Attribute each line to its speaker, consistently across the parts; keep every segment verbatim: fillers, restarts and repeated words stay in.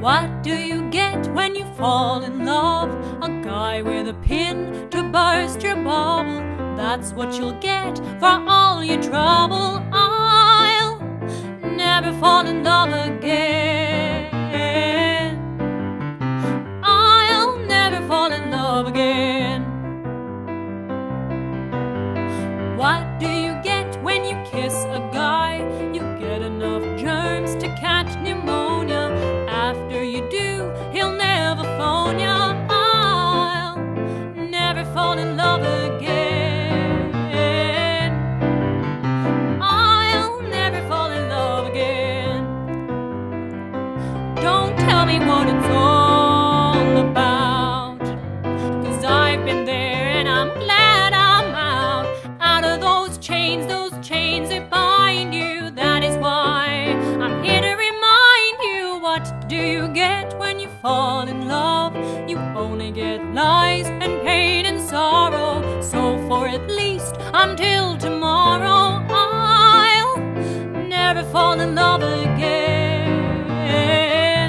Speaker 1: What do you get when you fall in love? A guy with a pin to burst your bubble. That's what you'll get for all your trouble. I'll never fall in love again. I'll never fall in love again. What do you get when you kiss a guy? You get enough germs to catch pneumonia. After you do, he'll never phone ya. I'll never fall in love again. I'll never fall in love again. Don't tell me what it's all about, 'cause I've been there and I'm glad I'm out. Out of those chains, those chains that bind you. That is why I'm here to remind you. What do you get when you fall in love? You only get lies and pain and sorrow. So for at least until tomorrow, I'll never fall in love again.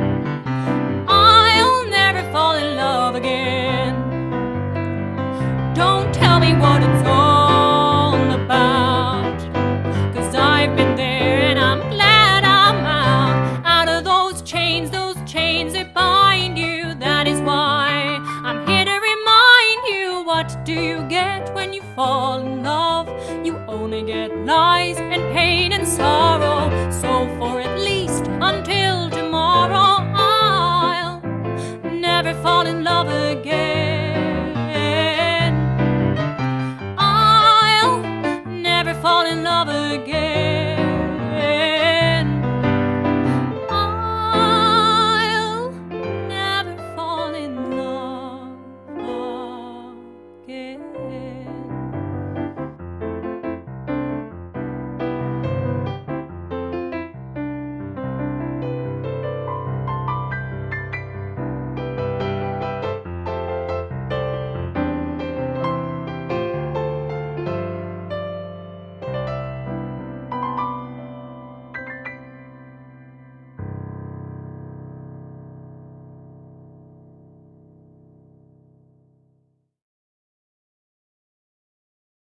Speaker 1: I'll never fall in love again. Don't tell me what it's all about, 'cause I've been there and I'm glad I'm out. Out of those chains, those chains that bind you. That is why I'm here to remind you. What do you get when you fall in love? You only get lies and pain and sorrow. So for at least until tomorrow, I'll never fall in love again. I'll never fall in love again.